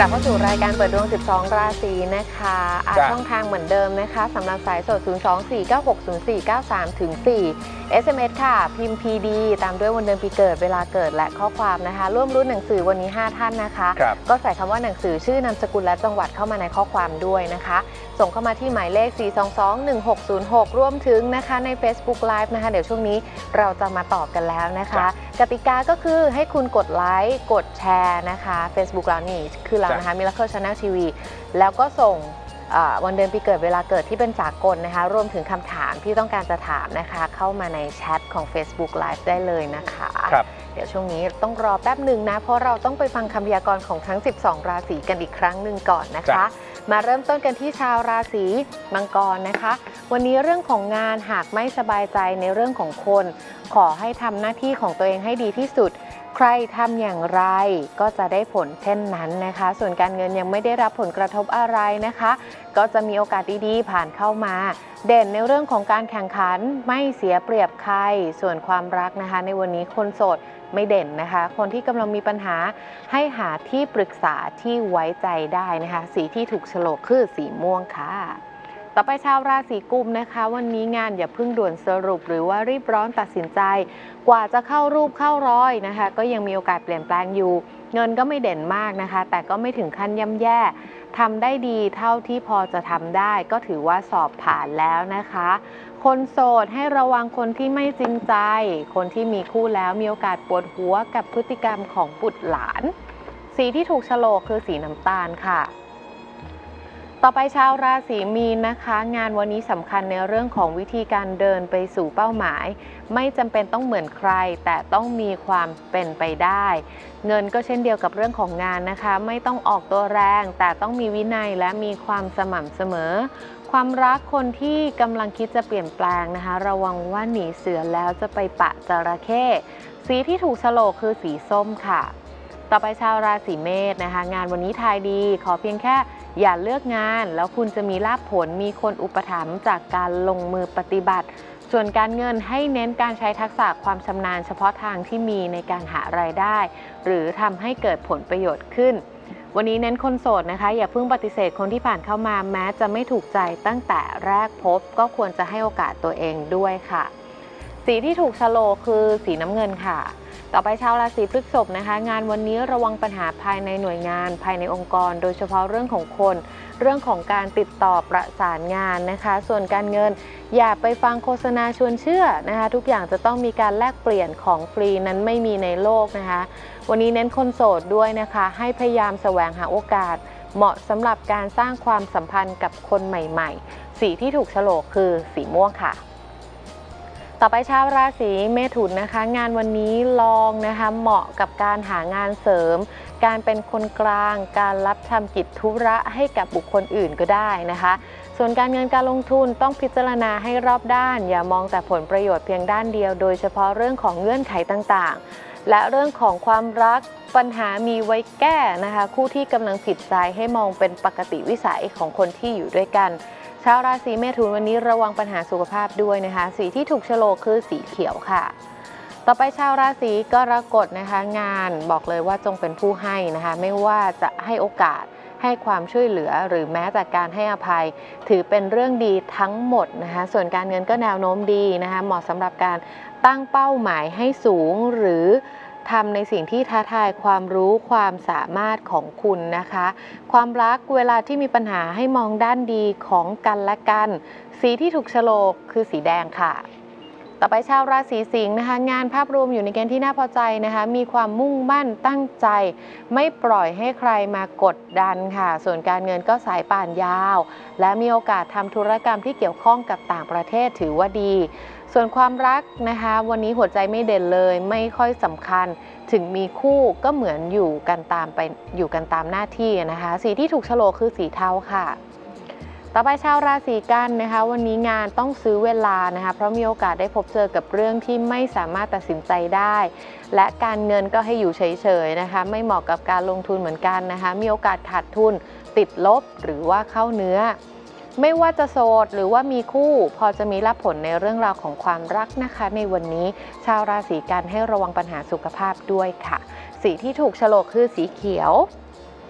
กลับเข้าสู่รายการเปิดดวง12ราศีนะคะช่องทางเหมือนเดิมนะคะสำหรับสายสด 024960493-4 SMS ค่ะพิมพ์ PD ตามด้วยวันเดือนปีเกิดเวลาเกิดและข้อความนะคะร่วมรุ้นหนังสือวันนี้5ท่านนะคะก็ใส่คำว่าหนังสือชื่อนามสกุลและจังหวัดเข้ามาในข้อความด้วยนะคะส่งเข้ามาที่หมายเลข 4221606 ร่วมถึงนะคะใน Facebook Live นะคะเดี๋ยวช่วงนี้เราจะมาตอบกันแล้วนะคะกติกาก็คือให้คุณกดไลค์กดแชร์นะคะ Facebook เรานี่คือเรานะคะ Miracle Channel TV แล้วก็ส่งวันเดือนปีเกิดเวลาเกิดที่เป็นสากลนะคะรวมถึงคำถามที่ต้องการจะถามนะคะเข้ามาในแชทของ Facebook Live ได้เลยนะคะเดี๋ยวช่วงนี้ต้องรอแป๊บหนึ่งนะเพราะเราต้องไปฟังคำพยากรณ์ของทั้ง12ราศีกันอีกครั้งหนึ่งก่อนนะคะมาเริ่มต้นกันที่ชาวราศีมังกรนะคะวันนี้เรื่องของงานหากไม่สบายใจในเรื่องของคนขอให้ทำหน้าที่ของตัวเองให้ดีที่สุดใครทำอย่างไรก็จะได้ผลเช่นนั้นนะคะส่วนการเงินยังไม่ได้รับผลกระทบอะไรนะคะก็จะมีโอกาสดีๆผ่านเข้ามาเด่นในเรื่องของการแข่งขันไม่เสียเปรียบใครส่วนความรักนะคะในวันนี้คนโสดไม่เด่นนะคะคนที่กำลังมีปัญหาให้หาที่ปรึกษาที่ไว้ใจได้นะคะสีที่ถูกโฉลกคือสีม่วงค่ะต่อไปชาวราศีกุมนะคะวันนี้งานอย่าเพิ่งด่วนสรุปหรือว่ารีบร้อนตัดสินใจกว่าจะเข้ารูปเข้ารอยนะคะก็ยังมีโอกาสเปลี่ยนแปลงอยู่เงินก็ไม่เด่นมากนะคะแต่ก็ไม่ถึงขั้นย่ำแย่ทำได้ดีเท่าที่พอจะทำได้ก็ถือว่าสอบผ่านแล้วนะคะคนโสดให้ระวังคนที่ไม่จริงใจคนที่มีคู่แล้วมีโอกาสปวดหัวกับพฤติกรรมของบุตรหลานสีที่ถูกโฉลกคือสีน้ำตาลค่ะต่อไปชาวราศีมีนนะคะงานวันนี้สำคัญในเรื่องของวิธีการเดินไปสู่เป้าหมายไม่จำเป็นต้องเหมือนใครแต่ต้องมีความเป็นไปได้เงินก็เช่นเดียวกับเรื่องของงานนะคะไม่ต้องออกตัวแรงแต่ต้องมีวินัยและมีความสม่ำเสมอความรักคนที่กำลังคิดจะเปลี่ยนแปลงนะคะระวังว่าหนีเสือแล้วจะไปปะจระเข้สีที่ถูกโฉลกคือสีส้มค่ะต่อไปชาวราศีเมษนะคะงานวันนี้ทายดีขอเพียงแค่อย่าเลือกงานแล้วคุณจะมีลาภผลมีคนอุปถัมภ์จากการลงมือปฏิบัติส่วนการเงินให้เน้นการใช้ทักษะความชำนาญเฉพาะทางที่มีในการหารายได้หรือทำให้เกิดผลประโยชน์ขึ้นวันนี้เน้นคนโสดนะคะอย่าเพิ่งปฏิเสธคนที่ผ่านเข้ามาแม้จะไม่ถูกใจตั้งแต่แรกพบก็ควรจะให้โอกาสตัวเองด้วยค่ะสีที่ถูกโฉลกคือสีน้ำเงินค่ะต่อไปชาวราศีพฤษภนะคะงานวันนี้ระวังปัญหาภายในหน่วยงานภายในองค์กรโดยเฉพาะเรื่องของคนเรื่องของการติดต่อประสานงานนะคะส่วนการเงินอย่าไปฟังโฆษณาชวนเชื่อนะคะทุกอย่างจะต้องมีการแลกเปลี่ยนของฟรีนั้นไม่มีในโลกนะคะวันนี้เน้นคนโสดด้วยนะคะให้พยายามแสวงหาโอกาสเหมาะสำหรับการสร้างความสัมพันธ์กับคนใหม่ๆสีที่ถูกโฉลกคือสีม่วงค่ะต่อไปชาวราศีเมถุนนะคะงานวันนี้ลองนะคะเหมาะกับการหางานเสริมการเป็นคนกลางการรับทำกิจธุระให้กับบุคคลอื่นก็ได้นะคะส่วนการเงินการลงทุนต้องพิจารณาให้รอบด้านอย่ามองแต่ผลประโยชน์เพียงด้านเดียวโดยเฉพาะเรื่องของเงื่อนไขต่างๆและเรื่องของความรักปัญหามีไว้แก้นะคะคู่ที่กำลังผิดใจให้มองเป็นปกติวิสัยของคนที่อยู่ด้วยกันชาวราศีเมถุนวันนี้ระวังปัญหาสุขภาพด้วยนะคะสีที่ถูกโฉลกคือสีเขียวค่ะต่อไปชาวราศีกรกฎนะคะงานบอกเลยว่าจงเป็นผู้ให้นะคะไม่ว่าจะให้โอกาสให้ความช่วยเหลือหรือแม้แต่การให้อภัยถือเป็นเรื่องดีทั้งหมดนะคะส่วนการเงินก็แนวโน้มดีนะคะเหมาะสำหรับการตั้งเป้าหมายให้สูงหรือทำในสิ่งที่ท้าทายความรู้ความสามารถของคุณนะคะความรักเวลาที่มีปัญหาให้มองด้านดีของกันและกันสีที่ถูกโฉลกคือสีแดงค่ะต่อไปชาวราศีสิงห์นะคะงานภาพรวมอยู่ในเกณฑ์ที่น่าพอใจนะคะมีความมุ่งมั่นตั้งใจไม่ปล่อยให้ใครมากดดันค่ะส่วนการเงินก็สายป่านยาวและมีโอกาสทำธุรกรรมที่เกี่ยวข้องกับต่างประเทศถือว่าดีส่วนความรักนะคะวันนี้หัวใจไม่เด่นเลยไม่ค่อยสำคัญถึงมีคู่ก็เหมือนอยู่กันตามหน้าที่นะคะสีที่ถูกโฉลกคือสีเทาค่ะต่อไปชาวราศีกันนะคะวันนี้งานต้องซื้อเวลานะคะเพราะมีโอกาสได้พบเจอกับเรื่องที่ไม่สามารถตัดสินใจได้และการเงินก็ให้อยู่เฉยๆนะคะไม่เหมาะกับการลงทุนเหมือนกันนะคะมีโอกาสขาดทุนติดลบหรือว่าเข้าเนื้อไม่ว่าจะโสดหรือว่ามีคู่พอจะมีรับผลในเรื่องราวของความรักนะคะในวันนี้ชาวราศีกันให้ระวังปัญหาสุขภาพด้วยค่ะสีที่ถูกโฉลกคือสีเขียว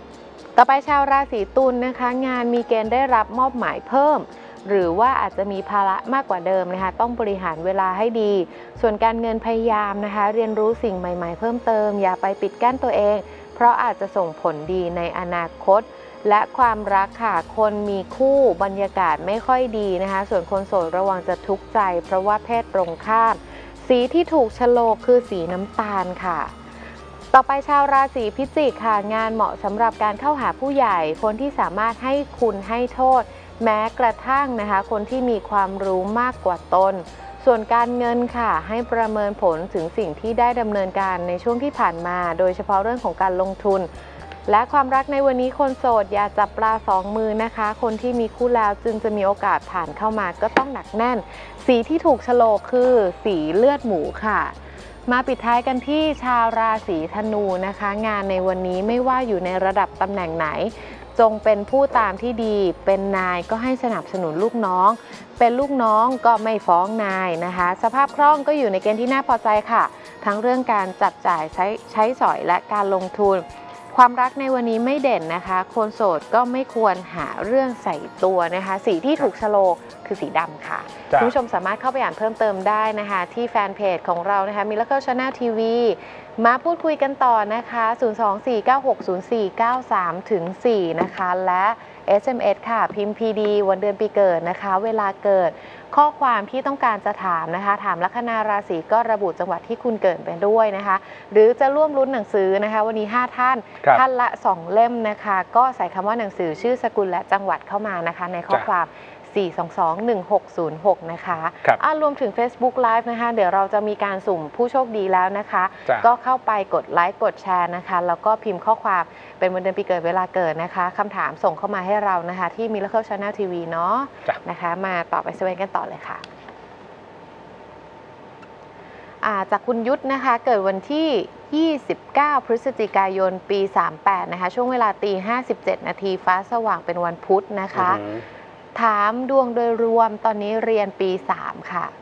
ต่อไปชาวราศีตุลนะคะงานมีเกณฑ์ได้รับมอบหมายเพิ่มหรือว่าอาจจะมีภาระมากกว่าเดิมนะคะต้องบริหารเวลาให้ดีส่วนการเงินพยายามนะคะเรียนรู้สิ่งใหม่ๆเพิ่มเติมอย่าไปปิดกั้นตัวเองเพราะอาจจะส่งผลดีในอนาคตและความรักค่ะคนมีคู่บรรยากาศไม่ค่อยดีนะคะส่วนคนโสดระวังจะทุกข์ใจเพราะว่าเพศตรงข้ามสีที่ถูกโฉลกคือสีน้ำตาลค่ะต่อไปชาวราศีพิจิกค่ะงานเหมาะสำหรับการเข้าหาผู้ใหญ่คนที่สามารถให้คุณให้โทษแม้กระทั่งนะคะคนที่มีความรู้มากกว่าตนส่วนการเงินค่ะให้ประเมินผลถึงสิ่งที่ได้ดำเนินการในช่วงที่ผ่านมาโดยเฉพาะเรื่องของการลงทุนและความรักในวันนี้คนโสดอย่าจับปลาสองมือนะคะคนที่มีคู่แล้วจึงจะมีโอกาสผ่านเข้ามาก็ต้องหนักแน่นสีที่ถูกโฉลกคือสีเลือดหมูค่ะมาปิดท้ายกันที่ชาวราศีธนูนะคะงานในวันนี้ไม่ว่าอยู่ในระดับตำแหน่งไหนจงเป็นผู้ตามที่ดีเป็นนายก็ให้สนับสนุนลูกน้องเป็นลูกน้องก็ไม่ฟ้องนายนะคะสภาพคล่องก็อยู่ในเกณฑ์ที่น่าพอใจค่ะทั้งเรื่องการจับจ่ายใช้สอยและการลงทุนความรักในวันนี้ไม่เด่นนะคะคนโสดก็ไม่ควรหาเรื่องใส่ตัวนะคะสีที่ถูกโฉลกคือสีดำค่ะคุณผู้ชมสามารถเข้าไปอ่านเพิ่มเติมได้นะคะที่แฟนเพจของเรานะคะMiracle Channel TVมาพูดคุยกันต่อนะคะ 024960493-4 นะคะและ SMS ค่ะพิมพ์ PD วันเดือนปีเกิดนะคะเวลาเกิดข้อความที่ต้องการจะถามนะคะถามลัคนาราศีก็ระบุจังหวัดที่คุณเกิดไปด้วยนะคะหรือจะร่วมลุ้นหนังสือนะคะวันนี้5ท่านท่านละ2เล่มนะคะก็ใส่คำว่าหนังสือชื่อสกุลและจังหวัดเข้ามานะคะในข้อความ4221606นะคะรวมถึง Facebook Live นะคะเดี๋ยวเราจะมีการสุ่มผู้โชคดีแล้วนะคะก็เข้าไปกดไลค์กดแชร์นะคะแล้วก็พิมพ์ข้อความเป็นวันเดือนปีเกิดเวลาเกิดนะคะคำถามส่งเข้ามาให้เรานะคะที่ Miracle Channel TV เนาะนะคะมาตอบไปสเวนกันต่อเลยค่ะจากคุณยุทธนะคะเกิดวันที่29พฤศจิกายนปี38นะคะช่วงเวลาตี57นาทีฟ้าสว่างเป็นวันพุธนะคะถามดวงโดยรวมตอนนี้เรียนปี3ค่ะ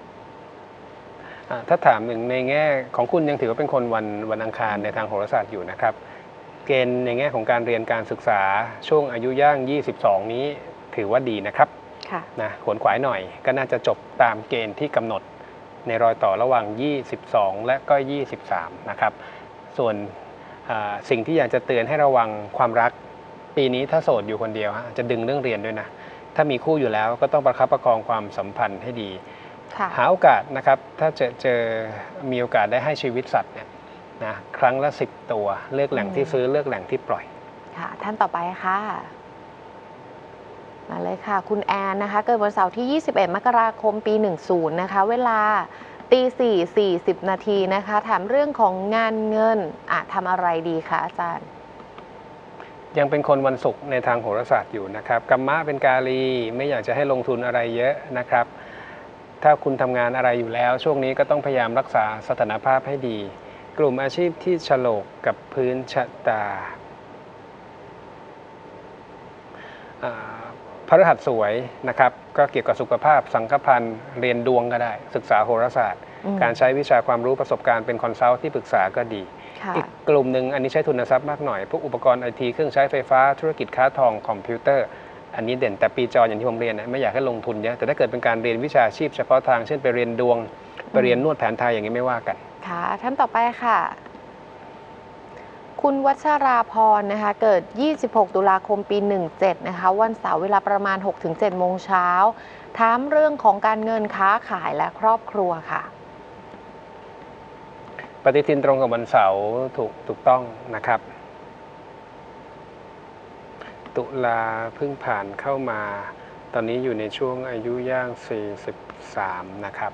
ถ้าถามหนึ่งในแง่ของคุณยังถือว่าเป็นคนวันอังคารในทางโหราศาสตร์อยู่นะครับเกณฑ์ในแง่ของการเรียนการศึกษาช่วงอายุย่าง22นี้ถือว่าดีนะครับนะขวนขวายหน่อยก็น่าจะจบตามเกณฑ์ที่กำหนดในรอยต่อระหว่าง22และก็23นะครับส่วนสิ่งที่อยากจะเตือนให้ระวังความรักปีนี้ถ้าโสดอยู่คนเดียวจะดึงเรื่องเรียนด้วยนะถ้ามีคู่อยู่แล้วก็ต้องประคับประคองความสัมพันธ์ให้ดีหาโอกาสนะครับถ้ามีโอกาสได้ให้ชีวิตสัตว์เนี่ยนะครั้งละ10ตัวเลือกแหล่งที่ซื้อเลือกแหล่งที่ปล่อยค่ะท่านต่อไปค่ะมาเลยค่ะคุณแอนนะคะเกิดวันเสาร์ที่21มกราคมปี10นะคะเวลาตี4:40นาทีนะคะถามเรื่องของงานเงินทำอะไรดีคะอาจารย์ยังเป็นคนวันศุกร์ในทางโหราศาสตร์อยู่นะครับกัมมะเป็นกาลีไม่อยากจะให้ลงทุนอะไรเยอะนะครับถ้าคุณทำงานอะไรอยู่แล้วช่วงนี้ก็ต้องพยายามรักษาสถานภาพให้ดีกลุ่มอาชีพที่โฉลกกับพื้นชะตาพฤหัสสวยนะครับก็เกี่ยวกับสุขภาพสังฆพันธ์เรียนดวงก็ได้ศึกษาโหราศาสตร์การใช้วิชาความรู้ประสบการณ์เป็นคอนซัลท์ที่ปรึกษาก็ดีอีกกลุ่มหนึ่งอันนี้ใช้ทุนทรัพย์มากหน่อยพวกอุปกรณ์ไอทีเครื่องใช้ไฟฟ้าธุรกิจค้าทองคอมพิวเตอร์อันนี้เด่นแต่ปีจออย่างที่ผมเรียนไม่อยากให้ลงทุนเยอะแต่ถ้าเกิดเป็นการเรียนวิชาชีพเฉพาะทางเช่นไปเรียนดวงไปเรียนนวดแผนไทยอย่างนี้ไม่ว่ากันค่ะท่านต่อไปค่ะคุณวัชราพรนะคะเกิด26ตุลาคมปี17นะคะวันเสาร์เวลาประมาณ 6-7 โมงเช้าถามเรื่องของการเงินค้าขายและครอบครัวค่ะปฏิทินตรงกับวันเสาร์ถูกต้องนะครับตุลาเพิ่งผ่านเข้ามาตอนนี้อยู่ในช่วงอายุย่าง43นะครับ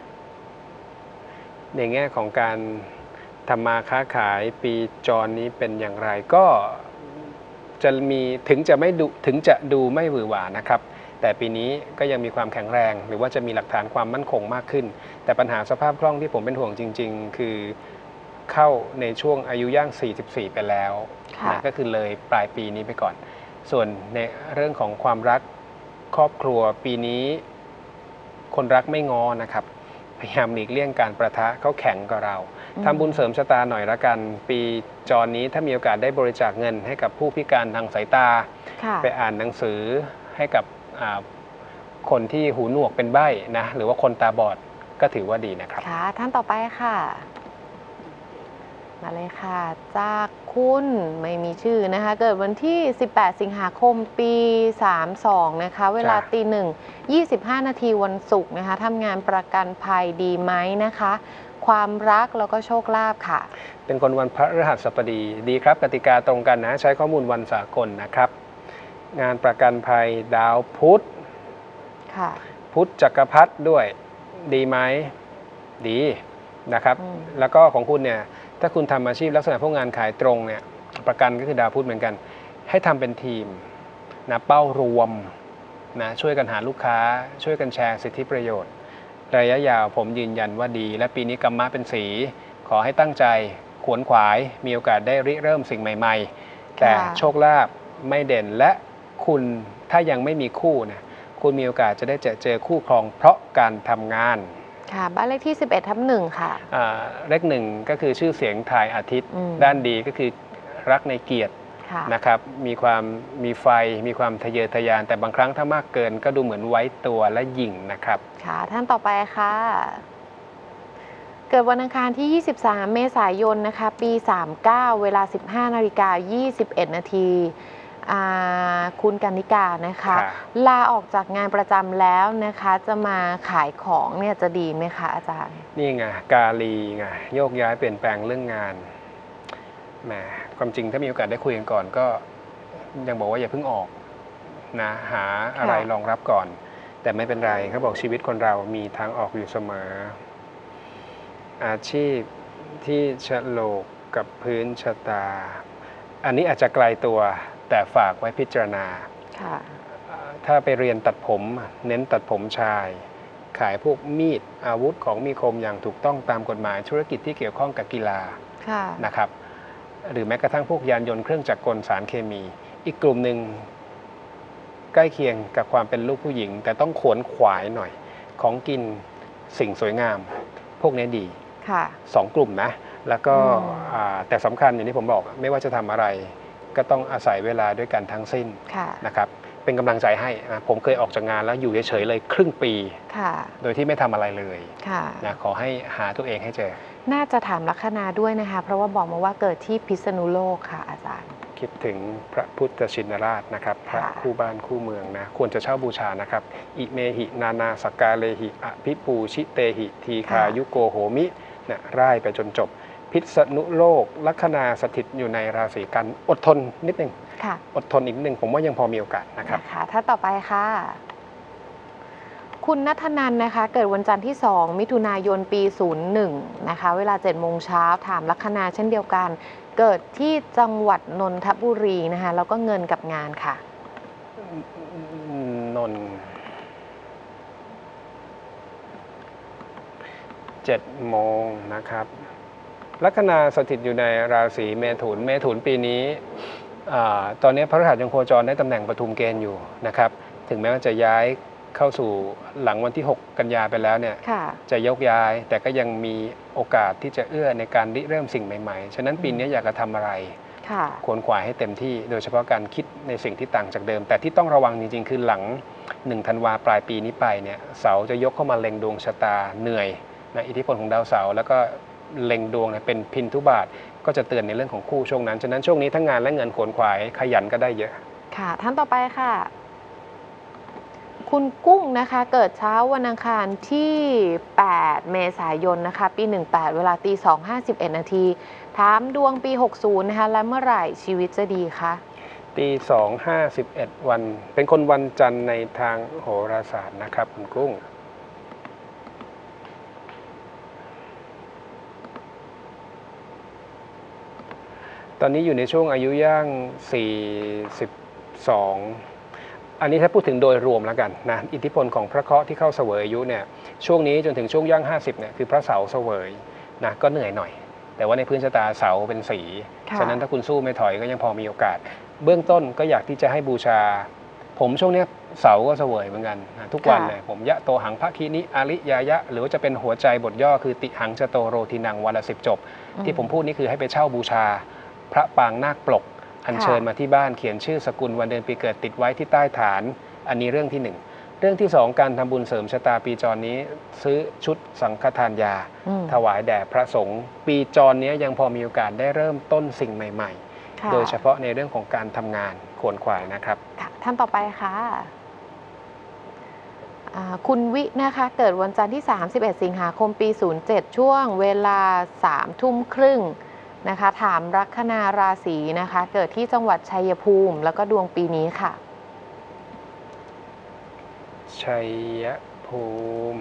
ในแง่ของการทำมาค้าขายปีจรนี้เป็นอย่างไรก็จะมีถึงจะดูไม่หวือหวานะครับแต่ปีนี้ก็ยังมีความแข็งแรงหรือว่าจะมีหลักฐานความมั่นคงมากขึ้นแต่ปัญหาสภาพคล่องที่ผมเป็นห่วงจริงๆคือเข้าในช่วงอายุย่าง44ไปแล้วนะก็คือเลยปลายปีนี้ไปก่อนส่วนในเรื่องของความรักครอบครัวปีนี้คนรักไม่ง้อนะครับพพยายามหลีกเลี่ยงการประทะเขาแข่งกับเราทำบุญเสริมชะตาหน่อยละกันปีจรนี้ถ้ามีโอกาสได้บริจาคเงินให้กับผู้พิการทางสายตาไปอ่านหนังสือให้กับคนที่หูหนวกเป็นใบ้นะหรือว่าคนตาบอดก็ถือว่าดีนะครับค่ะท่านต่อไปค่ะมาเลยค่ะจากคุณไม่มีชื่อนะคะเกิดวันที่18สิงหาคมปี32นะคะเวลาตี 1:25 นาทีวันศุกร์นะคะทำงานประกันภัยดีไหมนะคะความรักแล้วก็โชคลาภค่ะเป็นคนวันพฤหัสบดีดีครับกติกาตรงกันนะใช้ข้อมูลวันสากลนะครับงานประกันภัยดาวพุธพุธจักรพรรดิด้วยดีไหมดีนะครับแล้วก็ของคุณเนี่ยถ้าคุณทำอาชีพลักษณะพวกงานขายตรงเนี่ยประกันก็คือดาวพุธเหมือนกันให้ทำเป็นทีมนะเป้ารวมนะช่วยกันหาลูกค้าช่วยกันแชร์สิทธิประโยชน์ระยะยาวผมยืนยันว่าดีและปีนี้กัมมะเป็นสีขอให้ตั้งใจขวนขวายมีโอกาสได้ริเริ่มสิ่งใหม่ๆแต่โชคลาภไม่เด่นและคุณถ้ายังไม่มีคู่นะคุณมีโอกาสจะได้เจอคู่ครองเพราะการทำงานค่ะบ้านเลขที่11/1ค่ะเลข1ก็คือชื่อเสียงถ่ายอาทิตย์ด้านดีก็คือรักในเกียรตินะครับมีไฟมีความทะเยอทะยานแต่บางครั้งถ้ามากเกินก็ดูเหมือนไว้ตัวและหยิ่งนะครับค่ะท่านต่อไปค่ะเกิดวันอังคารที่23เมษายนนะคะปี39เวลา 15:21 นาทีคุณกนิกานะคะลาออกจากงานประจำแล้วนะคะจะมาขายของเนี่ยจะดีไหมคะอาจารย์นี่ไงกาลีไงโยกย้ายเปลี่ยนแปลงเรื่องงานแหมความจริงถ้ามีโอกาสได้คุยกันก่อนก็ยังบอกว่าอย่าเพิ่งออกนะหาอะไรรองรับก่อนแต่ไม่เป็นไรเขาบอกชีวิตคนเรามีทางออกอยู่เสมออาชีพที่ฉลกกับพื้นชะตาอันนี้อาจจะไกลตัวแต่ฝากไว้พิจารณาถ้าไปเรียนตัดผมเน้นตัดผมชายขายพวกมีดอาวุธของมีคมอย่างถูกต้องตามกฎหมายธุรกิจที่เกี่ยวข้องกับกีฬานะครับหรือแม้กระทั่งพวกยานยนต์เครื่องจักรกลสารเคมีอีกกลุ่มหนึ่งใกล้เคียงกับความเป็นลูกผู้หญิงแต่ต้องขวนขวายหน่อยของกินสิ่งสวยงามพวกนี้ดี2 กลุ่มนะแล้วก็แต่สำคัญอย่างที่ผมบอกไม่ว่าจะทำอะไรก็ต้องอาศัยเวลาด้วยกันทั้งสิ้นนะครับเป็นกำลังใจให้นะผมเคยออกจากงานแล้วอยู่เฉยๆเลยครึ่งปีโดยที่ไม่ทำอะไรเลยนะขอให้หาตัวเองให้เจอน่าจะถามลัคนาด้วยนะคะเพราะว่าบอกมาว่าเกิดที่พิษณุโลกค่ะอาจารย์คิดถึงพระพุทธชินราชนะครับพระคู่บ้านคู่เมืองนะควรจะเช่าบูชานะครับอิเมหินานาสกาเลหิอภิปูชิเตหิทีคายุโกโหมินะร่ายไปจนจบพิษณุโลกลัคนาสถิตอยู่ในราศีกันอดทนนิดนึงอดทนอีกนิดนึงผมว่ายังพอมีโอกาสนะครับถ้าต่อไปค่ะคุณณัฐนันนะคะเกิดวันจันทร์ที่2มิถุนายนปี01นะคะเวลา 7 โมงเช้าถามลัคนาเช่นเดียวกันเกิดที่จังหวัดนนทบุรีนะคะแล้วก็เงินกับงานค่ะนน7 โมงนะครับลัคนาสถิตอยู่ในราศีเมถุนปีนี้ตอนนี้พระฤหัสยังโคจรได้ตำแหน่งปทุมเกณฑ์อยู่นะครับถึงแม้ว่าจะย้ายเข้าสู่หลังวันที่6 กันยาไปแล้วเนี่ยจะยกย้ายแต่ก็ยังมีโอกาสที่จะเอื้อในการริเริ่มสิ่งใหม่ๆฉะนั้นปีนี้อยากจะทำอะไรขวนขวายให้เต็มที่โดยเฉพาะการคิดในสิ่งที่ต่างจากเดิมแต่ที่ต้องระวังจริงๆคือหลัง1 ธันวาปลายปีนี้ไปเนี่ยเสาจะยกเข้ามาเล็งดวงชะตาเหนื่อยนะอิทธิพลของดาวเสาร์แล้วก็เล็งดวงเป็นพินทุบาทก็จะเตือนในเรื่องของคู่ช่วงนั้นฉะนั้นช่วงนี้ทั้งงานและเงินขวนขวายขยันก็ได้เยอะค่ะท่านต่อไปค่ะคุณกุ้งนะคะเกิดเช้าวันอังคารที่8เมษายนนะคะปี18เวลาตี 2:51 นาทีถามดวงปี60นะคะและเมื่อไหร่ชีวิตจะดีคะตี2:51วันเป็นคนวันจันทร์ในทางโหราศาสตร์นะครับคุณกุ้งตอนนี้อยู่ในช่วงอายุย่าง42อันนี้ถ้าพูดถึงโดยรวมแล้วกันนะอิทธิพลของพระเคราะห์ที่เข้าเสวยอายุเนี่ยช่วงนี้จนถึงช่วงย่าง50เนี่ยคือพระเสาร์เสวยนะก็เหนื่อยหน่อยแต่ว่าในพื้นชะตาเสาเป็นสีฉะนั้นถ้าคุณสู้ไม่ถอยก็ยังพอมีโอกาสเบื้องต้นก็อยากที่จะให้บูชาผมช่วงนี้เสาก็เสวยเหมือนกันทุกวันเลยผมยะโตหังพระคีนิอาริยายะหรือว่าจะเป็นหัวใจบทย่อคือติหังจะโตโรทินังวันละ10 จบที่ผมพูดนี่คือให้ไปเช่าบูชาพระปางนาคปลกอัญเชิญมาที่บ้านเขียนชื่อสกุลวันเดือนปีเกิดติดไว้ที่ใต้ฐานอันนี้เรื่องที่1เรื่องที่2การทำบุญเสริมชะตาปีจรนี้ซื้อชุดสังฆทานยาถวายแด่พระสงฆ์ปีจรนี้ยังพอมีโอกาสได้เริ่มต้นสิ่งใหม่ๆโดยเฉพาะในเรื่องของการทำงานขวนขวายนะครับท่านต่อไปค่ะคุณวินะคะเกิดวันจันทร์ที่31 สิงหาคมปี07ช่วงเวลา3 ทุ่มครึ่งนะคะถามลัคนาราศีนะคะเกิดที่จังหวัดชัยภูมิแล้วก็ดวงปีนี้ค่ะชัยภูมิ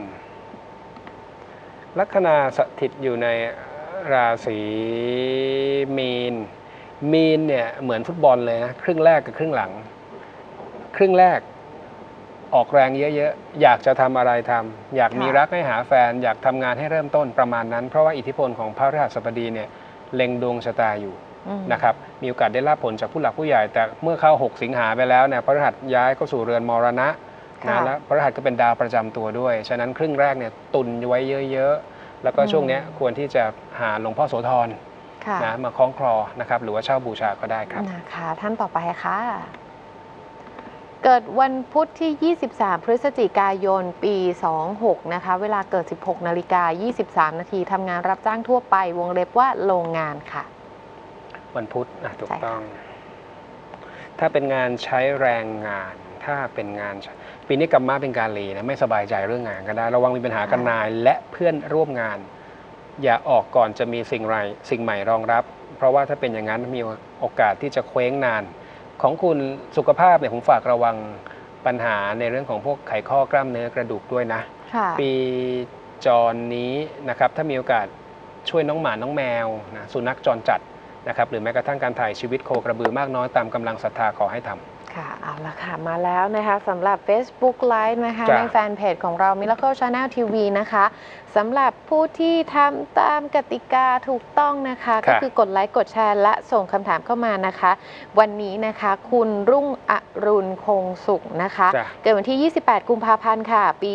ลัคนาสถิตอยู่ในราศีมีนมีนเนี่ยเหมือนฟุตบอลเลยนะครึ่งแรกกับครึ่งหลังครึ่งแรกออกแรงเยอะๆอยากจะทำอะไรทำอยากมีรักให้หาแฟนอยากทำงานให้เริ่มต้นประมาณนั้นเพราะว่าอิทธิพลของพระพฤหัสบดีเนี่ยเล็งดวงชะตาอยู่นะครับมีโอกาสได้รับผลจากผู้หลักผู้ใหญ่แต่เมื่อเข้า6 สิงหาไปแล้วเนี่ยพระพฤหัสย้ายเข้าสู่เรือนมรณะนะแล้วพระพฤหัสก็เป็นดาวประจำตัวด้วยฉะนั้นครึ่งแรกเนี่ยตุนไว้เยอะๆแล้วก็ช่วงนี้ควรที่จะหาหลวงพ่อโสธรนะมาคล้องคลอนะครับหรือว่าเช่าบูชาก็ได้ครับนะคะท่านต่อไปค่ะเกิดวันพุธที่23 พฤศจิกายนปี26นะคะเวลาเกิด 16:23 นาทีทำงานรับจ้างทั่วไปวงเล็บว่าโรงงานค่ะวันพุธถูกต้องถ้าเป็นงานใช้แรงงานถ้าเป็นงานปีนี้กรรมะเป็นการลีนะไม่สบายใจเรื่องงานก็ได้ระวังมีปัญหากันนายและเพื่อนร่วมงานอย่าออกก่อนจะมีสิ่งใหม่รองรับเพราะว่าถ้าเป็นอย่างนั้นมีโอกาสที่จะเคว้งนานของคุณสุขภาพเนี่ยผมฝากระวังปัญหาในเรื่องของพวกไขข้อกล้ามเนื้อกระดูกด้วยนะปีจรนี้นะครับถ้ามีโอกาสช่วยน้องหมาน้องแมวนะสุนัขจรจัดนะครับหรือแม้กระทั่งการถ่ายชีวิตโคกระบือมากน้อยตามกำลังศรัทธาขอให้ทำค่ะเอาละค่ะมาแล้วนะคะสำหรับ Facebook Live นะคะในแฟนเพจของเรา Miracle Channel TV นะคะสำหรับผู้ที่ทำตามกติกาถูกต้องนะคะก็คือกดไลค์กดแชร์และส่งคำถามเข้ามานะคะวันนี้นะคะคุณรุ่งอรุณคงสุขนะคะเกิดวันที่28 กุมภาพันธ์ค่ะปี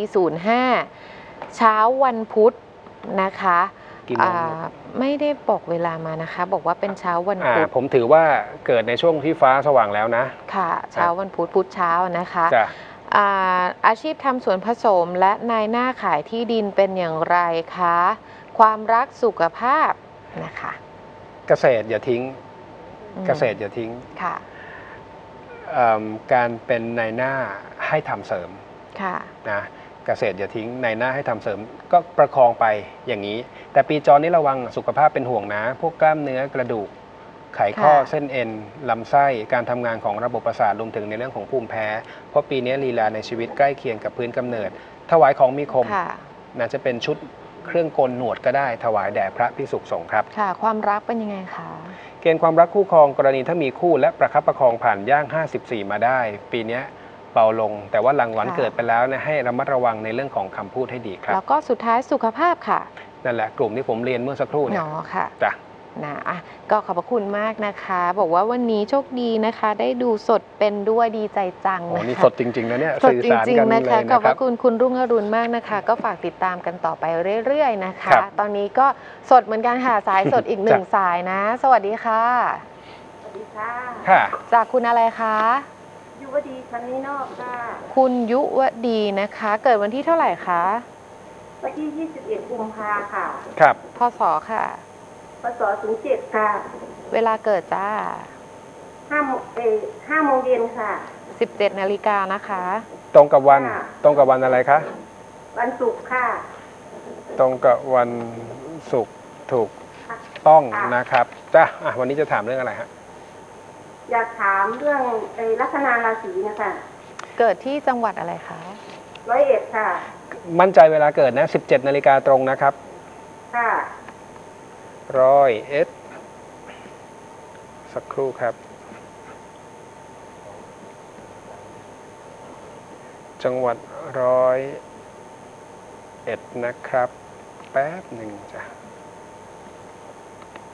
05เช้าวันพุธนะคะไม่ได้บอกเวลามานะคะบอกว่าเป็นเช้าวันพุธผมถือว่าเกิดในช่วงที่ฟ้าสว่างแล้วนะค่ะเช้าวันพุธพุธเช้านะคะอาชีพทำสวนผสมและนายหน้าขายที่ดินเป็นอย่างไรคะความรักสุขภาพนะคะเกษตรอย่าทิ้งเกษตรอย่าทิ้งค่ะการเป็นนายหน้าให้ทำเสริมค่ะนะเกษตรอย่าทิ้งในหน้าให้ทำเสริมก็ประคองไปอย่างนี้แต่ปีจรนี้ระวังสุขภาพเป็นห่วงนะพวกกล้ามเนื้อกระดูกไขข้อเส้นเอ็นลำไส้การทำงานของระบบประสาทรวมถึงในเรื่องของภูมิแพ้เพราะปีนี้ลีลาในชีวิตใกล้เคียงกับพื้นกำเนิดถวายของมีคมนะจะเป็นชุดเครื่องกลหนวดก็ได้ถวายแด่พระภิกษุสงฆ์ครับค่ะความรักเป็นยังไงคะเกณฑ์ความรักคู่ครองกรณีถ้ามีคู่และประคับประคองผ่านย่าง54มาได้ปีนี้เบาลงแต่ว่าหลังวันเกิดไปแล้วนะให้ระมัดระวังในเรื่องของคำพูดให้ดีครับแล้วก็สุดท้ายสุขภาพค่ะนั่นแหละกลุ่มที่ผมเรียนเมื่อสักครู่เนี่ยค่ะจ้ะนะก็ขอบพระคุณมากนะคะบอกว่าวันนี้โชคดีนะคะได้ดูสดเป็นด้วยดีใจจังนะคะนี่สดจริงๆนะเนี่ยสดจริงๆนะคะขอบพระคุณคุณรุ่งอรุณมากนะคะก็ฝากติดตามกันต่อไปเรื่อยๆนะคะตอนนี้ก็สดเหมือนกันค่ะสายสดอีก1สายนะสวัสดีค่ะสวัสดีค่ะค่ะจากคุณอะไรคะยุวดีชันนี้นอกค่ะคุณยุวดีนะคะเกิดวันที่เท่าไหร่คะวันที่21 กุมภาค่ะครับพศค่ะพศ07ค่ะเวลาเกิดจ้า 5 โมงเย็นค่ะ 17 นาฬิกานะคะตรงกับวันอะไรคะวันศุกร์ค่ะตรงกับวันศุกร์ถูกต้องนะครับจ้ะวันนี้จะถามเรื่องอะไรฮะอยากถามเรื่องลัคนาราศีนะคะเกิดที่จังหวัดอะไรคะ 101ค่ะมั่นใจเวลาเกิดนะ17 นาฬิกาตรงนะครับค่ะ 101สักครู่ครับจังหวัด101นะครับแป๊บหนึ่งจ้ะ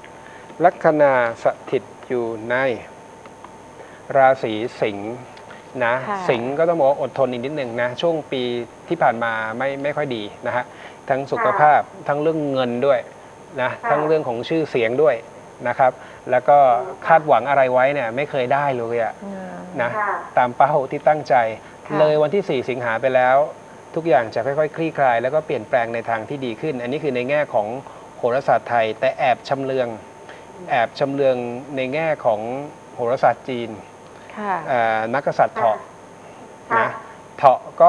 ลัคนาสถิตอยู่ในราศีสิงห์นะค่ะสิงห์ก็ต้องบอกว่าอดทนอีกนิดหนึ่งนะช่วงปีที่ผ่านมาไม่ค่อยดีนะฮะทั้งสุขภาพทั้งเรื่องเงินด้วยนะทั้งเรื่องของชื่อเสียงด้วยนะครับ แล้วก็คาดหวังอะไรไว้เนี่ยไม่เคยได้เลยอะนะค่ะตามเป้าที่ตั้งใจค่ะเลยวันที่ 4 สิงหาไปแล้ว ทุกอย่างจะค่อยๆ คลี่คลายแล้วก็เปลี่ยนแปลงในทางที่ดีขึ้น อันนี้คือในแง่ของโหราศาสตร์ไทย แต่แอบชำเลืองในแง่ของโหราศาสตร์จีนค่ะนักกษัตริย์เถาะค่ะนะเถาะก็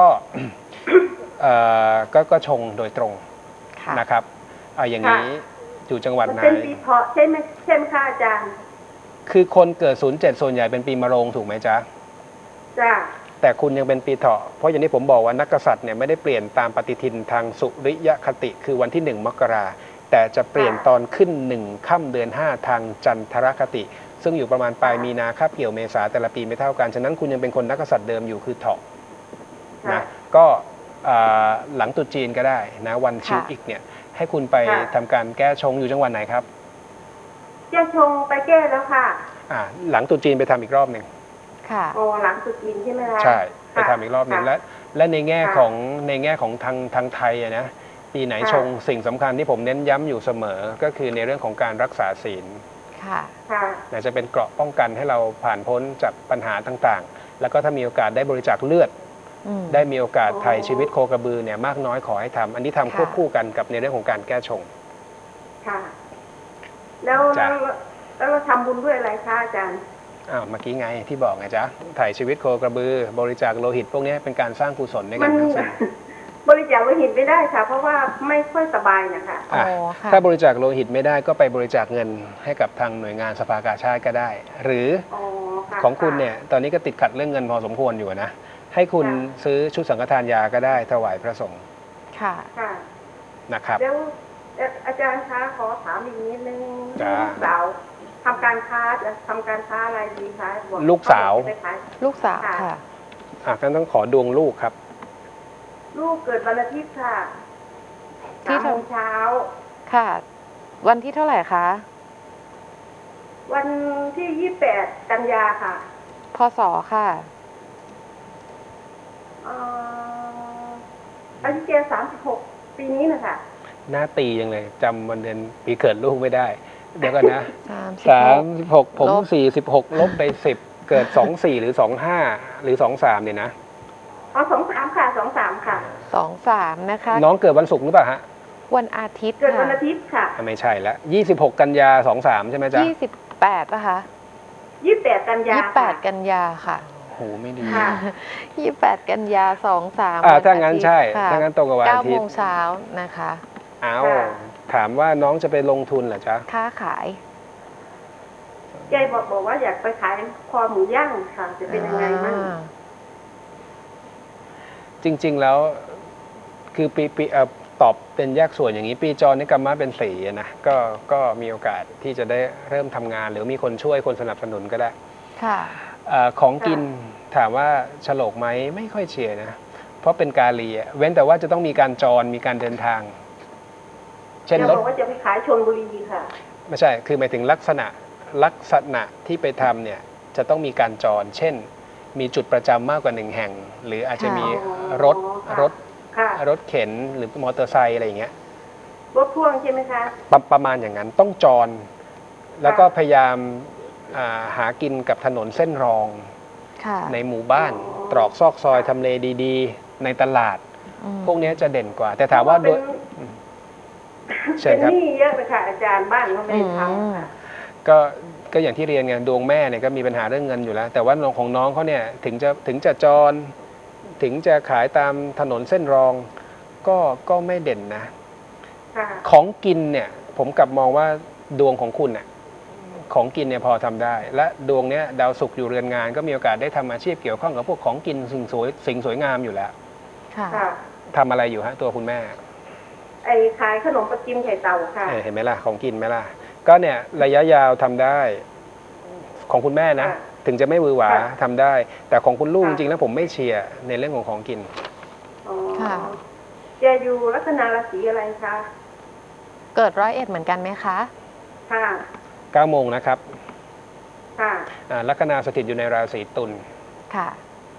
ก็ชงโดยตรงค่ะนะครับเอาอย่างนี้อยู่จังหวัดมันไหนเป็นปีเถาะใช่ไหมคะอาจารย์คือคนเกิด 07 ส่วนใหญ่เป็นปีมะโรงถูกไหมจ๊ะจ้าแต่คุณยังเป็นปีเถาะเพราะอย่างที่ผมบอกว่านักกษัตริย์เนี่ยไม่ได้เปลี่ยนตามปฏิทินทางสุริยคติ คือวันที่ 1 มกราแต่จะเปลี่ยนตอนขึ้น 1 ค่ำเดือน 5 ทางจันทรคติ ซึ่งอยู่ประมาณปลายมีนาคาบเกี่ยวเมษาแต่ละปีไม่เท่ากันฉะนั้นคุณยังเป็นคนนักกษัตริย์เดิมอยู่คือเถาะค่ะนะก็หลังตรุษจีนก็ได้นะวันชิวค่ะอีกเนี่ยให้คุณไปค่ะทำการแก้ชงอยู่จังหวัดไหนครับแก้ชงไปแก้แล้วค่ะหลังตรุษจีนไปทำอีกรอบหนึ่งค่ะโอ้หลังสุดจีนใช่ไหมคะใช่ไปทำอีกรอบหนึ่งค่ะและในแง่ของทางไทยอะนะปีไหนค่ะชงสิ่งสำคัญที่ผมเน้นย้ำอยู่เสมอ ก็คือในเรื่องของการรักษาศีลค่ะค่ะนะจะเป็นเกราะป้องกันให้เราผ่านพ้นจากปัญหาต่างๆ แล้วก็ถ้ามีโอกาสได้บริจาคเลือด ได้มีโอกาสไถ่ชีวิตโคกระบือเนี่ยมากน้อยขอให้ทำอันนี้ทำค่ะควบคู่กันกับในเรื่องของการแก้ชงค่ะ แล้วจ้ะเราทำบุญด้วยอะไรคะอาจารย์เมื่อกี้ไงที่บอกไงจ๊ะไถ่ชีวิตโคกระบือบริจาคโลหิตพวกนี้เป็นการสร้างกุศลในมัการทั้งสิ้นบริจาคโลหิตไม่ได้ค่ะ เพราะว่าไม่ค่อยสบายนะคะอ่ะอ๋อค่ะถ้าบริจาคโลหิตไม่ได้ก็ไปบริจาคเงินให้กับทางหน่วยงานสภากาชาติก็ได้ หรืออ๋อค่ะของคุณเนี่ยตอนนี้ก็ติดขัดเรื่องเงินพอสมควรอยู่นะให้คุณซื้อชุดสังฆทานยาก็ได้ถวายพระสงฆ์ค่ะค่ะนะครับแล้วอาจารย์คะขอถามอีกนิดนึงจ้ะลูกสาวทำการค้าจะทำการค้าอะไรดีคะบอกลูกสาวจะไปขายลูกสาวค่ะค่ะงั้นต้องขอดวงลูกครับลูกเกิดวันอาทิตย์ค่ะที่ 3 โมงเช้าค่ะ วันที่เท่าไหร่คะวันที่ 28 กันยาค่ะพศค่ะอายุแก36 ปีนี้นะคะหน้าตียังเลยจำวันเดือนปีเกิดลูกไม่ได้ เดี๋ยวก่อนนะ 36 36 ผมลบ 46 ลบไป 10 เกิด 24 หรือ 25 หรือ 23เนี่ยนะอ๋อ23 ค่ะ23 ค่ะ 23 นะคะน้องเกิดวันศุกร์หรือเปล่าฮะวันอาทิตย์เกิดวันค่ะอาทิตย์ค่ะไม่ใช่แล้ว26 กันยา 23 ใช่ไหมจ๊ะ 28ป่ะคะ 28 กันยาค่ะ 28 กันยาค่ะโหไม่ดีค่ะ 28 กันยา 23 ถ้างั้นใช่ค่ะถ้างั้นตรงกับวันอา 9 ทิโมตงย์เช้านะคะอ้าวค่ะถามว่าน้องจะไปลงทุนเหรอจ๊ะค้าขายแกบอกว่าอยากไปขายคอหมูย่างค่ะ จะเป็นยังไงบ้างจริงๆแล้วคือปีตอบเป็นแยกส่วนอย่างนี้ปีจรนี่กรรมะเป็นสีนะก็มีโอกาสที่จะได้เริ่มทำงาน หรือมีคนช่วยคนสนับสนุนก็ได้ค่ะของกินถามว่าฉลกไหมไม่ค่อยเชียร์นะ เพราะเป็นกาลีอะเว้นแต่ว่าจะต้องมีการจรมีการเดินทาง เช่นแกรบถอกว่าจะไปขายชลบุรีค่ะไม่ใช่คือหมายถึงลักษณะที่ไปทำเนี่ยจะต้องมีการจร เช่น มีจุดประจำมากกว่า1 แห่ง หรืออาจจะมีอ๋อรถค่ะรถค่ะรถเข็นหรือมอเตอร์ไซค์อะไรอย่างเงี้ยรถพ่วงใช่ไหมคะประมาณอย่างนั้นต้องจร แล้วก็พยายามหากินกับถนนเส้นรองค่ะในหมู่บ้าน ตรอกซอกซอยทำเลดีๆ ในตลาดอืมพวกนี้จะเด่นกว่า แต่ถามว่าโดย เชิเป็ญนครับหนี้เยอะเลยค่ะอาจารย์บ้านเขาไม่ได้ทำค่ะก็อย่างที่เรียนไงดวงแม่เนี่ยก็มีปัญหาเรื่องเงินอยู่แล้ว แต่ว่าของน้องเขาเนี่ยถึงจะจร ถึงจะขายตามถนนเส้นรอง ก็ไม่เด่นนะค่ะของกินเนี่ยผมกลับมองว่าดวงของคุณเนี่ยของกินเนี่ยพอทำได้ และดวงเนี้ยดาวศุกร์อยู่เรือนงาน ก็มีโอกาสได้ทำอาชีพเกี่ยวข้องกับพวกของกินสิ่งสวยงามอยู่แล้วค่ะค่ะทำอะไรอยู่ฮะตัวคุณแม่ไอ้ขายขนมปังกิมไข่เต่าค่ะเห็นไหมล่ะของกินไหมล่ะก็เนี่ยระยะยาวทำได้ของคุณแม่นะค่ะถึงจะไม่วือหวาค่ะทำได้ แต่ของคุณลูกจค่ะริงๆแล้วผมไม่เชียร์ในเรื่องของกินอ๋อค่ะแกอยู่ลัคนาราศีอะไรคะเกิด101เหมือนกันไหมคะค่ะ 9 โมงนะครับค่ะลัคนาสถิตอยู่ในราศีตุลค่ะ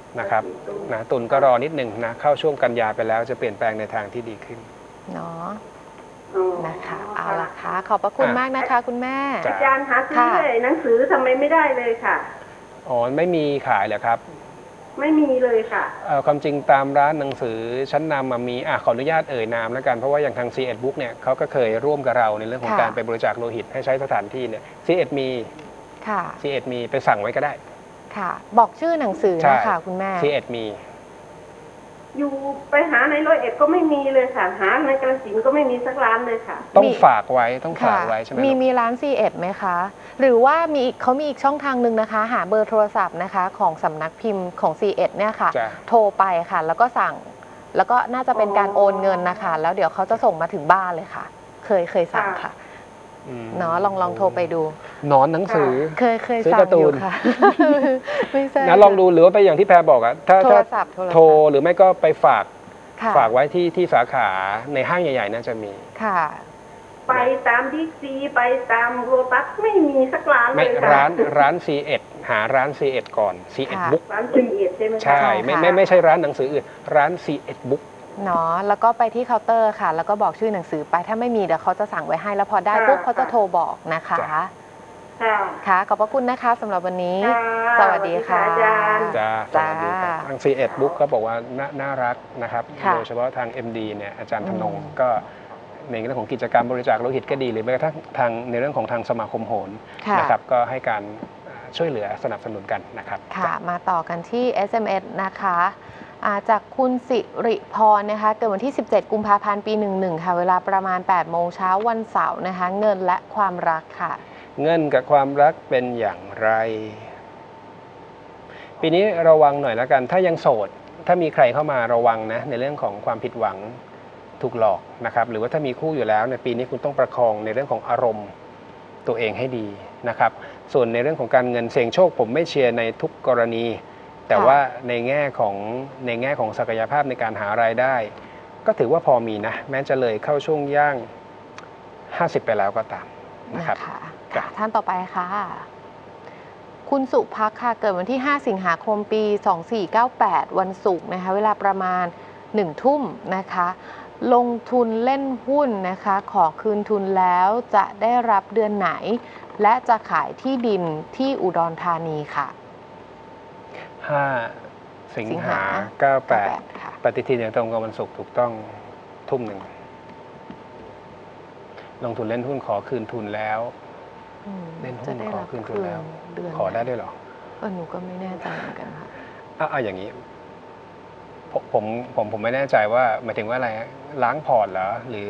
นะครับนะตุลก็รอนิดหนึ่งนะเข้าช่วงกันยาไปแล้วจะเปลี่ยนแปลงในทางที่ดีขึ้นเนาะนะคะเอาละค่ะขอบพระคุณมากนะคะคุณแม่อาจารย์หาซื้อเลยหนังสือทำไมไม่ได้เลยค่ะอ๋อไม่มีขายเหรอครับไม่มีเลยค่ะความจริงตามร้านหนังสือชั้นนำมีขออนุญาตเอ่ยนามแล้วกันเพราะว่าอย่างทาง C1 Book เนี่ยเขาก็เคยร่วมกับเราในเรื่องของการไปบริจาคโลหิตให้ใช้สถานที่เนี่ย C1 มีค่ะ C1 มีไปสั่งไว้ก็ได้ค่ะบอกชื่อหนังสือนะคะคุณแม่ C1 มีอยู่ไปหาใน101ก็ไม่มีเลยค่ะหาในกาฬสินธุ์ก็ไม่มีสักร้านเลยค่ะต้องฝากไว้ใช่ไหมมีร้าน C1 ไหมคะหรือว่าเขามีอีกช่องทางหนึ่งนะคะหาเบอร์โทรศัพท์นะคะของสำนักพิมพ์ของ C1 เนี่ยค่ะโทรไปค่ะแล้วก็สั่งแล้วก็น่าจะเป็นการโอนเงินนะคะแล้วเดี๋ยวเขาจะส่งมาถึงบ้านเลยค่ะเคยสั่งค่ะเนาะลองโทรไปดูนอนหนังสือเคยสั่งอยู่ค่ะไม่ใช่นะลองดูหรือว่าไปอย่างที่แพรบอกอะถ้าโทรหรือไม่ก็ไปฝากไว้ที่สาขาในห้างใหญ่ๆน่าจะมีค่ะไปตามบิ๊กซีไปตามโรตัสไม่มีสักร้านเลยค่ะร้าน C1 หาร้าน C1 ก่อน C1 Book ร้าน C1 ใช่ไหมใช่ไม่ใช่ร้านหนังสืออื่นร้าน C1 Book เนาะแล้วก็ไปที่เคาน์เตอร์ค่ะแล้วก็บอกชื่อหนังสือไปถ้าไม่มีเดี๋ยวเขาจะสั่งไว้ให้แล้วพอได้ปุ๊บเขาจะโทรบอกนะคะค่ะขอบพระคุณนะคะสำหรับวันนี้สวัสดีค่ะสวัสดีครับทาง C1 Book เขาบอกว่าน่ารักนะครับโดยเฉพาะทาง MD เนี่ยอาจารย์ธนงก็ในเรื่องของกิจกรรมบริจาคโลหิตก็ดีหรือแม้กระทั่งทางในเรื่องของทางสมาคมโหรนะครับก็ให้การช่วยเหลือสนับสนุนกันนะครับค่ะมาต่อกันที่ SMS นะคะจากคุณสิริพรนะคะเกิดวันที่17กุมภาพันธ์ปี11ค่ะเวลาประมาณ8โมงเช้าวันเสาร์นะคะเงินและความรักค่ะเงินกับความรักเป็นอย่างไรปีนี้ระวังหน่อยแล้วกันถ้ายังโสดถ้ามีใครเข้ามาระวังนะในเรื่องของความผิดหวังถูกหลอกนะครับหรือว่าถ้ามีคู่อยู่แล้วในปีนี้คุณต้องประคองในเรื่องของอารมณ์ตัวเองให้ดีนะครับส่วนในเรื่องของการเงินเสี่ยงโชคผมไม่เชียร์ในทุกกรณีแต่ว่าในแง่ของศักยภาพในการหารายได้ก็ถือว่าพอมีนะแม้จะเลยเข้าช่วงย่าง50ไปแล้วก็ตามนะครับท่านต่อไปค่ะคุณสุภักค่ะเกิดวันที่5สิงหาคมปี2498วันศุกร์นะคะเวลาประมาณ1 ทุ่มนะคะลงทุนเล่นหุ้นนะคะขอคืนทุนแล้วจะได้รับเดือนไหนและจะขายที่ดินที่อุดรธานีค่ะ 5 สิงหา98ปฏิทินอย่างตรงกับวันศุกร์ถูกต้องทุ่มหนึ่งลงทุนเล่นหุ้นขอคืนทุนแล้วเล่นหุ้นขอคืนทุนแล้วขอได้ด้วยหรอหนูก็ไม่แน่ใจเหมือนกันค่ะเอาอย่างนี้ผมไม่แน่ใจว่าหมายถึงว่าอะไรล้างพอร์ตเหรอหรือ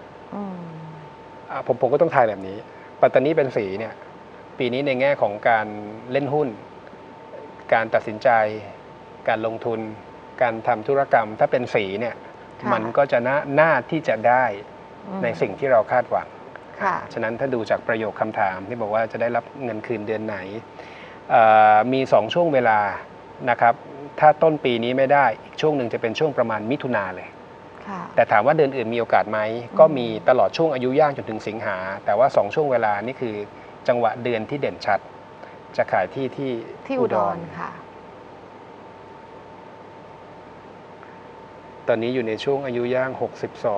ผมก็ต้องทายแบบนี้ปัตตานีเป็นสีเนี่ยปีนี้ในแง่ของการเล่นหุ้นการตัดสินใจการลงทุนการทำธุรกรรมถ้าเป็นสีเนี่ยมันก็จะน่าที่จะได้ในสิ่งที่เราคาดหวังฉะนั้นถ้าดูจากประโยคคำถามที่บอกว่าจะได้รับเงินคืนเดือนไหนมี2ช่วงเวลานะครับถ้าต้นปีนี้ไม่ได้อีกช่วงหนึ่งจะเป็นช่วงประมาณมิถุนาเลยแต่ถามว่าเดือนอื่นมีโอกาสไหมก็มีตลอดช่วงอายุย่างจนถึงสิงหาแต่ว่า2ช่วงเวลานี่คือจังหวะเดือนที่เด่นชัดจะขายที่อุดรค่ะตอนนี้อยู่ในช่วงอายุย่าง62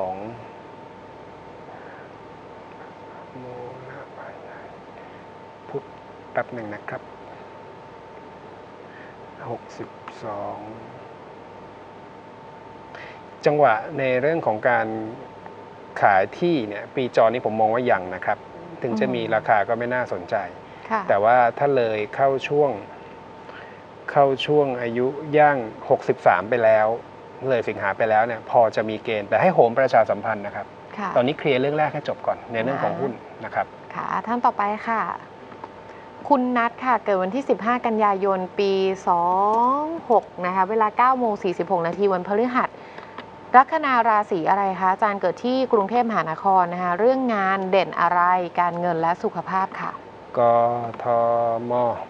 พุทธแป๊บหนึ่งนะครับ62จังหวะในเรื่องของการขายที่เนี่ยปีจอนี้ผมมองว่ายังนะครับถึงจะมีราคาก็ไม่น่าสนใจแต่ว่าถ้าเลยเข้าช่วงอายุย่าง63ไปแล้วเลยสิงหาไปแล้วเนี่ยพอจะมีเกณฑ์แต่ให้โหมประชาสัมพันธ์นะครับตอนนี้เคลียร์เรื่องแรกให้จบก่อนในเรื่องของหุ้นนะครับค่ะท่านต่อไปค่ะคุณนัทค่ะเกิดวันที่15กันยายนปี26นะคะเวลา 9:46 นาทีวันพฤหัสลัคนาราศีอะไรคะอาจารย์เกิดที่กรุงเทพมหานครนะคะเรื่องงานเด่นอะไรการเงินและสุขภาพค่ะกทม.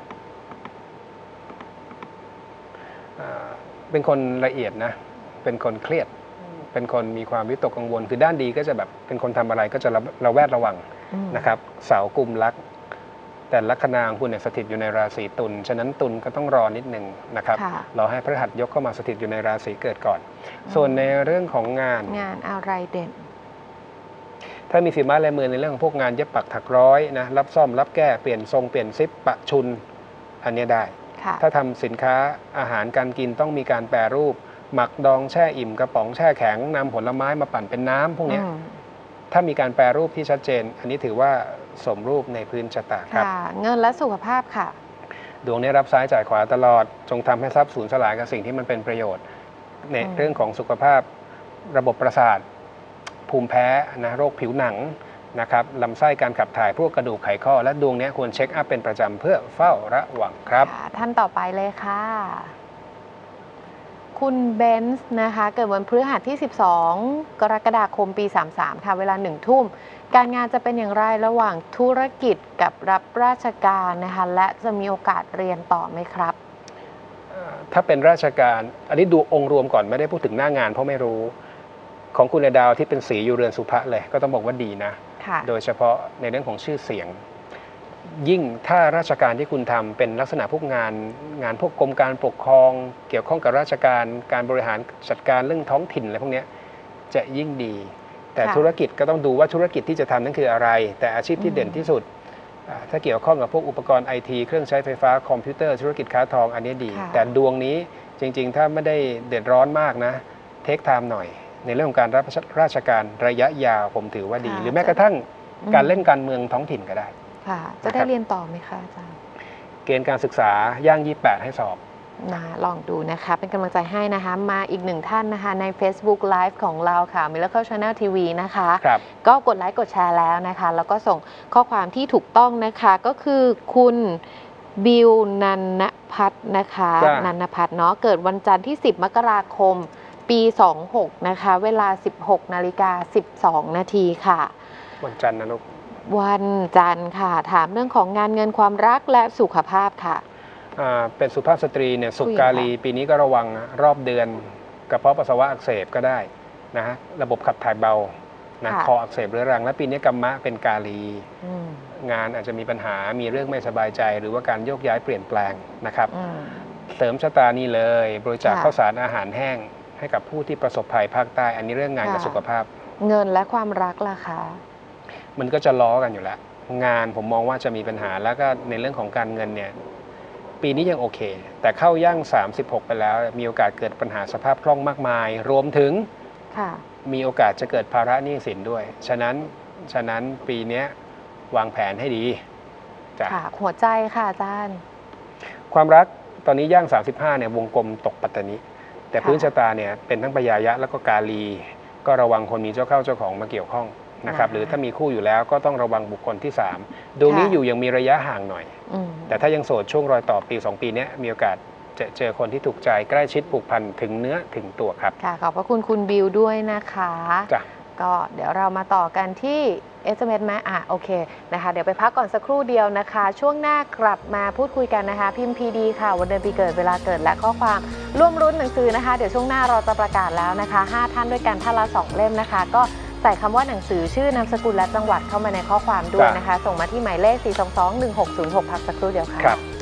เป็นคนละเอียดนะเป็นคนเครียดเป็นคนมีความวิตกกังวลคือด้านดีก็จะแบบเป็นคนทำอะไรก็จะระแวดระวังนะครับเสากุมลักแต่แต่ลัคนาของคุณเนี่ยสถิตอยู่ในราศีตุลฉะนั้นตุลก็ต้องรอนิดหนึ่งนะครับเราให้พฤหัสยกเข้ามาสถิตอยู่ในราศีเกิดก่อนส่วนในเรื่องของงานอะไรเด่นถ้ามีฝีไม้ลายมือในเรื่องของพวกงานเย็บปักถักร้อยนะรับซ่อมรับแก้เปลี่ยนทรงเปลี่ยนซิปปะชุนอันนี้ได้ถ้าทำสินค้าอาหารการกินต้องมีการแปรรูปหมักดองแช่อิ่มกระป๋องแช่แข็งนำผลไม้มาปั่นเป็นน้ำพวกนี้ถ้ามีการแปรรูปที่ชัดเจนอันนี้ถือว่าสมรูปในพื้นชะตาครับเงินและสุขภาพค่ะดวงนี้รับซ้ายจ่ายขวาตลอดจงทำให้ทรัพย์สูญสลายกับสิ่งที่มันเป็นประโยชน์ในเรื่องของสุขภาพระบบประสาทภูมิแพ้นะโรคผิวหนังนะครับลำไส้การขับถ่ายพวกกระดูกไขข้อและดวงนี้ควรเช็คอัพเป็นประจำเพื่อเฝ้าระวังครับท่านต่อไปเลยค่ะคุณเบนซ์นะคะเกิดวันพฤหัสที่12กรกฎาคมปี33ค่ะเวลา1 ทุ่มการงานจะเป็นอย่างไรระหว่างธุรกิจกับรับราชการนะคะและจะมีโอกาสเรียนต่อไหมครับถ้าเป็นราชการอันนี้ดูองค์รวมก่อนไม่ได้พูดถึงหน้างานเพราะไม่รู้ของคุณดาวที่เป็นสีอยู่เรือนสุภะเลยก็ต้องบอกว่าดีนะโดยเฉพาะในเรื่องของชื่อเสียงยิ่งถ้าราชการที่คุณทำเป็นลักษณะพวกงานพวกกรมการปกครองเกี่ยวข้องกับราชการการบริหารจัดการเรื่องท้องถิ่นอะไรพวกนี้จะยิ่งดีแต่ธุรกิจก็ต้องดูว่าธุรกิจที่จะทำนั่นคืออะไรแต่อาชีพที่เด่นที่สุดถ้าเกี่ยวข้องกับพวกอุปกรณ์ไอทีเครื่องใช้ไฟฟ้าคอมพิวเตอร์ธุรกิจค้าทองอันนี้ดีแต่ดวงนี้จริงๆถ้าไม่ได้เดือดร้อนมากนะเทคไทม์หน่อยในเรื่องของการรับราชการระยะยาวผมถือว่าดีหรือแม้กระทั่งการเล่นการเมืองท้องถิ่นก็ได้ค่ะจะได้เรียนต่อไหมคะอาจารย์เกณฑ์การศึกษาย่าง28ให้สอบลองดูนะคะเป็นกำลังใจให้นะคะมาอีกหนึ่งท่านนะคะใน Facebook Live ของเราค่ะ Miracle Channel TV นะคะก็กดไลค์กดแชร์แล้วนะคะแล้วก็ส่งข้อความที่ถูกต้องนะคะก็คือคุณบิวนันพัฒน์นะคะนันพัฒน์เนาะเกิดวันจันทร์ที่10 มกราคมปี26นะคะเวลา 16:12 นาทีค่ะวันจันทร์นะลูกวันจันทร์ค่ะถามเรื่องของงานเงินความรักและสุขภาพค่ะเป็นสุภาพสตรีเนี่ยสุกาลีปีนี้ก็ระวังรอบเดือนกระเพาะปัสสาวะอักเสบก็ได้นะระบบขับถ่ายเบานะคออักเสบเรื้อรังและปีนี้กัมมะเป็นกาลีงานอาจจะมีปัญหามีเรื่องไม่สบายใจหรือว่าการโยกย้ายเปลี่ยนแปลงนะครับเสริมชะตานี่เลยบริจาคข้าวสารอาหารแห้งให้กับผู้ที่ประสบภัยภาคใต้อันนี้เรื่องงานกับสุขภาพเงินและความรักล่ะคะมันก็จะล้อกันอยู่แล้วงานผมมองว่าจะมีปัญหาแล้วก็ในเรื่องของการเงินเนี่ยปีนี้ยังโอเคแต่เข้าย่าง36ไปแล้วมีโอกาสเกิดปัญหาสภาพคล่องมากมายรวมถึงมีโอกาสจะเกิดภาระหนี้สินด้วยฉะนั้นปีนี้วางแผนให้ดีจ้ะหัวใจค่ะอาจารย์ความรักตอนนี้ย่าง35เนี่ยวงกลมตกปัตตานีแต่พื้นชะตาเนี่ยเป็นทั้งพยายะแล้วก็กาลีก็ระวังคนมีเจ้าเข้าเจ้าของมาเกี่ยวข้องนะครับหรือถ้ามีคู่อยู่แล้วก็ต้องระวังบุคคลที่3ดวงนี้อยู่ยังมีระยะห่างหน่อยแต่ถ้ายังโสดช่วงรอยต่อปี2ปีนี้มีโอกาสจะเจอคนที่ถูกใจใกล้ชิดผูกพันถึงเนื้อถึงตัวครับค่ะขอบพระคุณคุณบิวด้วยนะคะจ้ะก็เดี๋ยวเรามาต่อกันที่ SMS ไหมโอเคนะคะเดี๋ยวไปพักก่อนสักครู่เดียวนะคะช่วงหน้ากลับมาพูดคุยกันนะคะพิมพ์ PD ค่ะวันเดือนปีเกิดเวลาเกิดและข้อความร่วมรุ้นหนังสือนะคะเดี๋ยวช่วงหน้าเราจะประกาศแล้วนะคะ5ท่านด้วยกันท่านละ2 เล่มนะคะก็ใส่คำว่าหนังสือชื่อนามสกุลและจังหวัดเข้ามาในข้อความด้วยนะคะส่งมาที่หมายเลข4221606พักสักครู่เดียวค่ะ